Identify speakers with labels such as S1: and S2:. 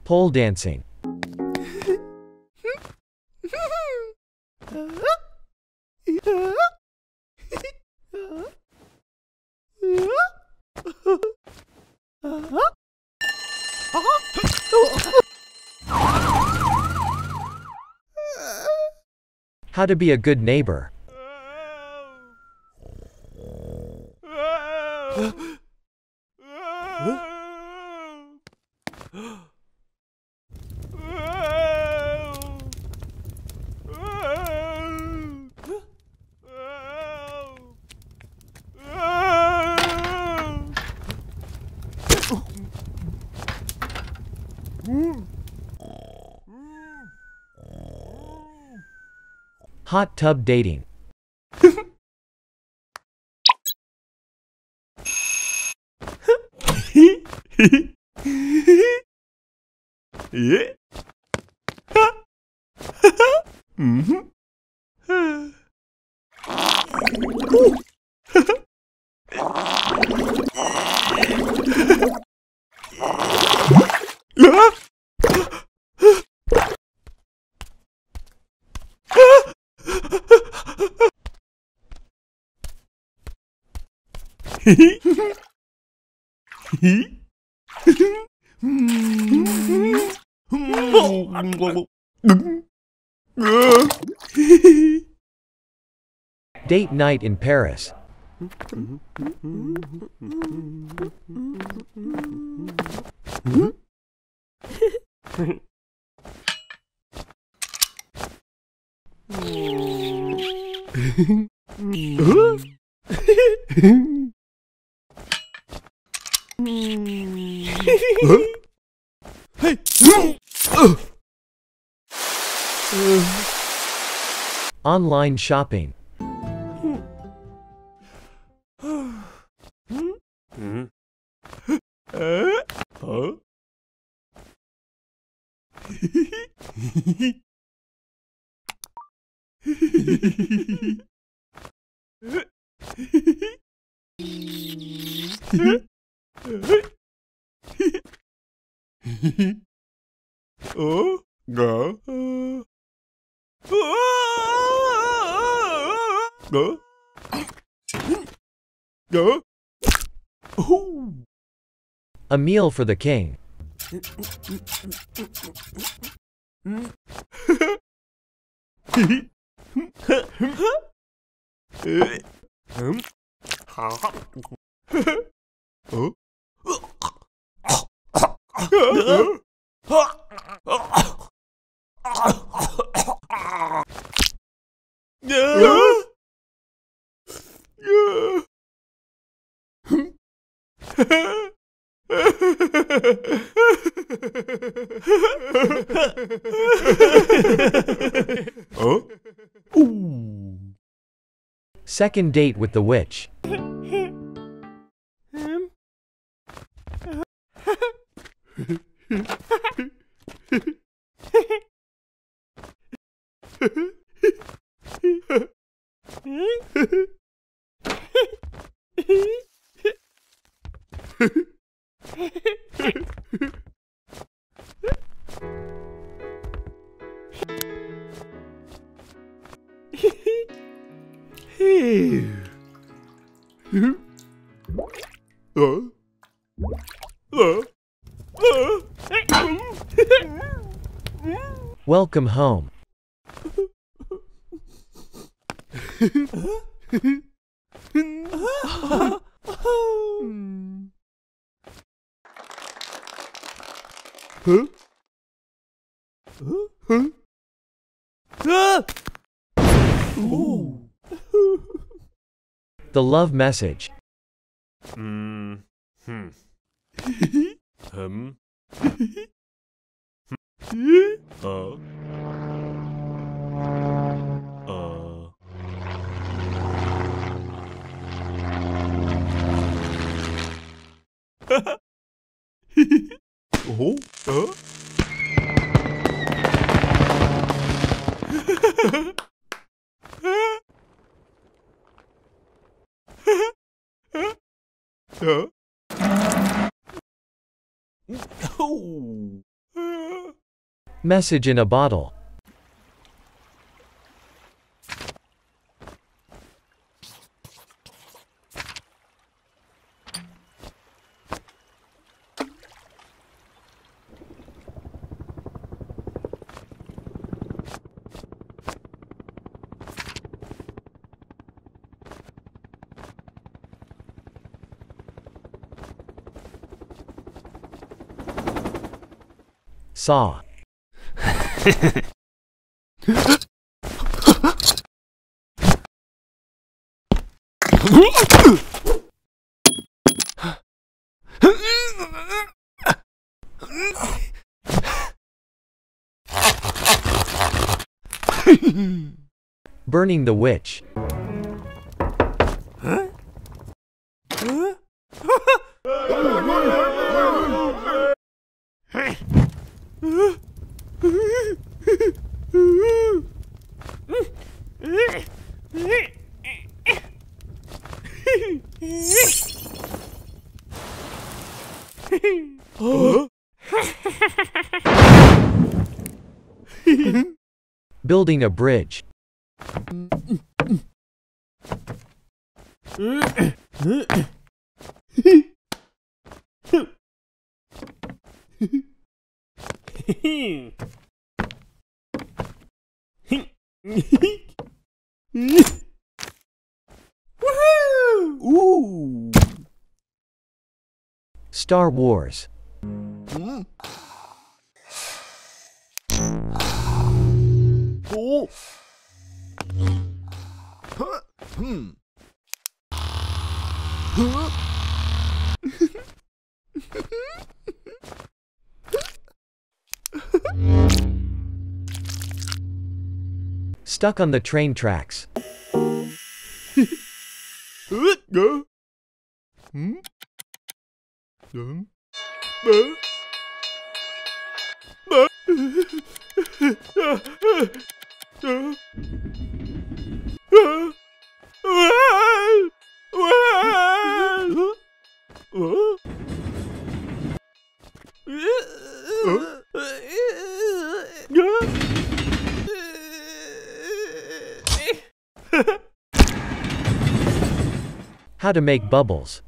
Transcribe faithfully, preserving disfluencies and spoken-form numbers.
S1: Pole dancing. How to be a good neighbor. Hot tub dating. Date night in Paris. Online shopping.
S2: Oh, go. Go. Go. Oh.
S1: A meal for the king.
S2: Oh? Ooh.
S1: Second date with the witch. Welcome home.
S2: Huh? Huh? Huh? Ooh.
S1: The love message.
S2: Mm. Hmm. um. uh. Uh. Oh. Uh. Huh? Oh.
S1: Message in a bottle. Saw. Burning the witch.
S2: Huh? Huh?
S1: Building a bridge.
S2: Ooh.
S1: Star Wars.
S2: Oh. Huh. Hmm. Huh.
S1: Stuck on the train tracks.
S2: Go. Hmm. Dum. Ba. Ba.
S1: How to make bubbles.